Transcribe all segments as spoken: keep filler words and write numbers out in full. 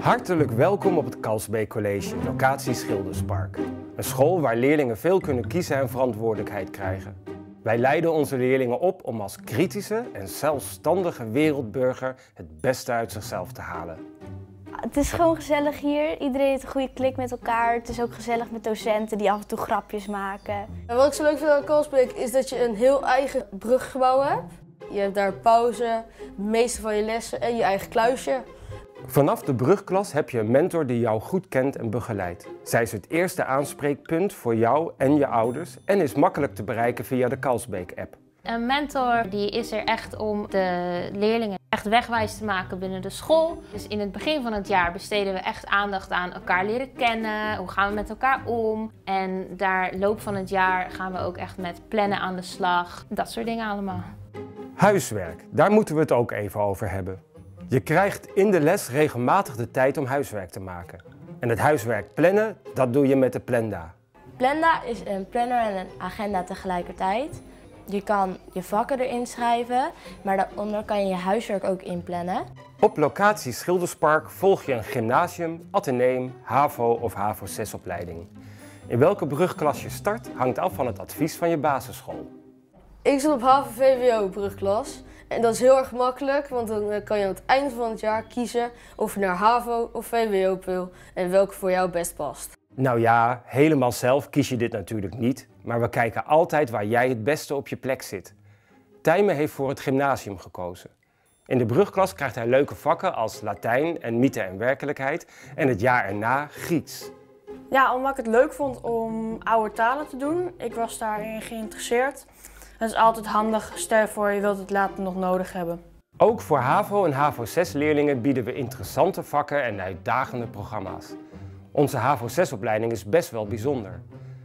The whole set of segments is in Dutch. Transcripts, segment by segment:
Hartelijk welkom op het Kalsbeek College, locatie Schilderspark. Een school waar leerlingen veel kunnen kiezen en verantwoordelijkheid krijgen. Wij leiden onze leerlingen op om als kritische en zelfstandige wereldburger het beste uit zichzelf te halen. Het is gewoon gezellig hier. Iedereen heeft een goede klik met elkaar. Het is ook gezellig met docenten die af en toe grapjes maken. En wat ik zo leuk vind aan Kalsbeek is dat je een heel eigen bruggebouw hebt. Je hebt daar pauze, de meeste van je lessen en je eigen kluisje. Vanaf de brugklas heb je een mentor die jou goed kent en begeleidt. Zij is het eerste aanspreekpunt voor jou en je ouders en is makkelijk te bereiken via de Kalsbeek-app. Een mentor die is er echt om de leerlingen echt wegwijs te maken binnen de school. Dus in het begin van het jaar besteden we echt aandacht aan elkaar leren kennen. Hoe gaan we met elkaar om? En daar loop van het jaar gaan we ook echt met plannen aan de slag. Dat soort dingen allemaal. Huiswerk, daar moeten we het ook even over hebben. Je krijgt in de les regelmatig de tijd om huiswerk te maken. En het huiswerk plannen, dat doe je met de Plenda. Plenda is een planner en een agenda tegelijkertijd. Je kan je vakken erin schrijven, maar daaronder kan je je huiswerk ook inplannen. Op locatie Schilderspark volg je een gymnasium, ateneum, HAVO of HAVO zes opleiding. In welke brugklas je start hangt af van het advies van je basisschool. Ik zit op HAVO V W O brugklas. En dat is heel erg makkelijk, want dan kan je aan het einde van het jaar kiezen of je naar HAVO of V W O wil en welke voor jou best past. Nou ja, helemaal zelf kies je dit natuurlijk niet, maar we kijken altijd waar jij het beste op je plek zit. Tijmen heeft voor het gymnasium gekozen. In de brugklas krijgt hij leuke vakken als Latijn en mythe en werkelijkheid en het jaar erna Grieks. Ja, omdat ik het leuk vond om oude talen te doen. Ik was daarin geïnteresseerd. Het is altijd handig, stel je voor je wilt het later nog nodig hebben. Ook voor HAVO en HAVO zes leerlingen bieden we interessante vakken en uitdagende programma's. Onze HAVO zes opleiding is best wel bijzonder.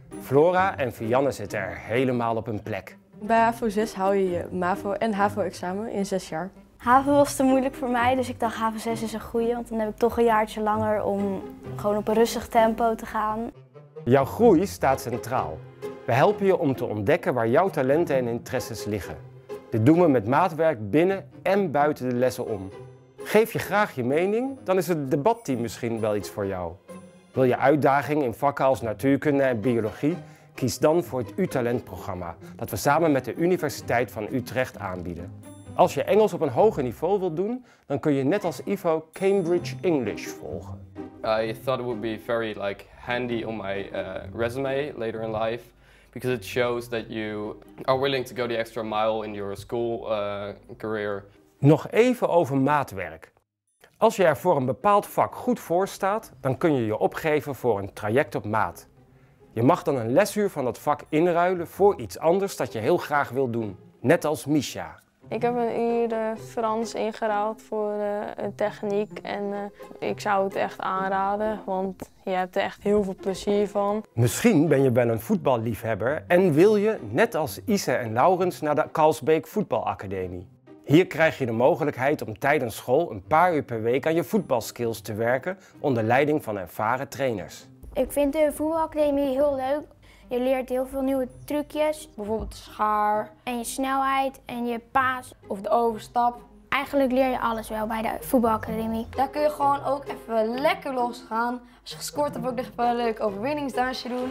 Flora en Vianne zitten er helemaal op hun plek. Bij HAVO zes hou je je MAVO en HAVO-examen in zes jaar. HAVO was te moeilijk voor mij, dus ik dacht HAVO zes is een goeie. Want dan heb ik toch een jaartje langer om gewoon op een rustig tempo te gaan. Jouw groei staat centraal. We helpen je om te ontdekken waar jouw talenten en interesses liggen. Dit doen we met maatwerk binnen en buiten de lessen om. Geef je graag je mening, dan is het debatteam misschien wel iets voor jou. Wil je uitdaging in vakken als natuurkunde en biologie? Kies dan voor het U-talent-programma dat we samen met de Universiteit van Utrecht aanbieden. Als je Engels op een hoger niveau wilt doen, dan kun je net als Ivo Cambridge English volgen. I thought it would be very like handy on my uh, resume later in life. Because it shows that you are willing to go the extra mile in your school uh, career. Nog even over maatwerk. Als je er voor een bepaald vak goed voor staat, dan kun je je opgeven voor een traject op maat. Je mag dan een lesuur van dat vak inruilen voor iets anders dat je heel graag wil doen. Net als Misha. Ik heb een uur uh, Frans ingeruild voor uh, een techniek en uh, ik zou het echt aanraden, want je hebt er echt heel veel plezier van. Misschien ben je wel een voetballiefhebber en wil je, net als Ise en Laurens, naar de Kalsbeek Voetbalacademie. Hier krijg je de mogelijkheid om tijdens school een paar uur per week aan je voetbalskills te werken onder leiding van ervaren trainers. Ik vind de voetbalacademie heel leuk. Je leert heel veel nieuwe trucjes, bijvoorbeeld de schaar en je snelheid en je paas of de overstap. Eigenlijk leer je alles wel bij de voetbalacademie. Daar kun je gewoon ook even lekker losgaan. Als je gescoord hebt ook nog even een leuk overwinningsdansje doen.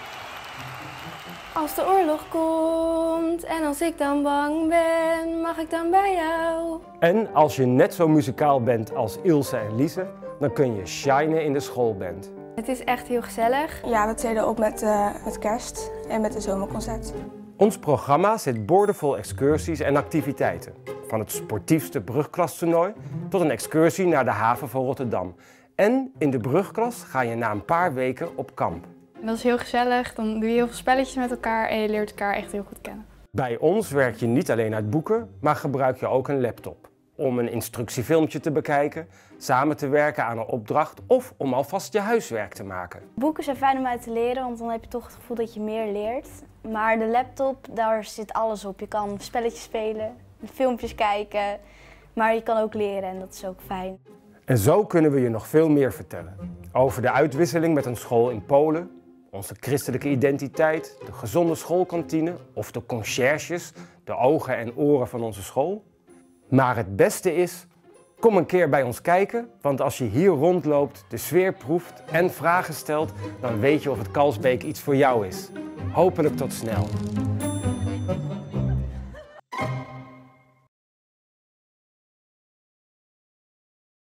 Als de oorlog komt en als ik dan bang ben, mag ik dan bij jou? En als je net zo muzikaal bent als Ilse en Lise, dan kun je shinen in de schoolband. Het is echt heel gezellig. Ja, we treden op met, uh, met kerst en met de zomerconcert. Ons programma zit boordevol excursies en activiteiten. Van het sportiefste brugklastoernooi tot een excursie naar de haven van Rotterdam. En in de brugklas ga je na een paar weken op kamp. Dat is heel gezellig, dan doe je heel veel spelletjes met elkaar en je leert elkaar echt heel goed kennen. Bij ons werk je niet alleen uit boeken, maar gebruik je ook een laptop. Om een instructiefilmpje te bekijken, samen te werken aan een opdracht of om alvast je huiswerk te maken. Boeken zijn fijn om uit te leren, want dan heb je toch het gevoel dat je meer leert. Maar de laptop, daar zit alles op. Je kan spelletjes spelen, filmpjes kijken, maar je kan ook leren en dat is ook fijn. En zo kunnen we je nog veel meer vertellen. Over de uitwisseling met een school in Polen, onze christelijke identiteit, de gezonde schoolkantine of de conciërges, de ogen en oren van onze school. Maar het beste is, Kom een keer bij ons kijken, want als je hier rondloopt, de sfeer proeft en vragen stelt, dan weet je of het Kalsbeek iets voor jou is. Hopelijk tot snel.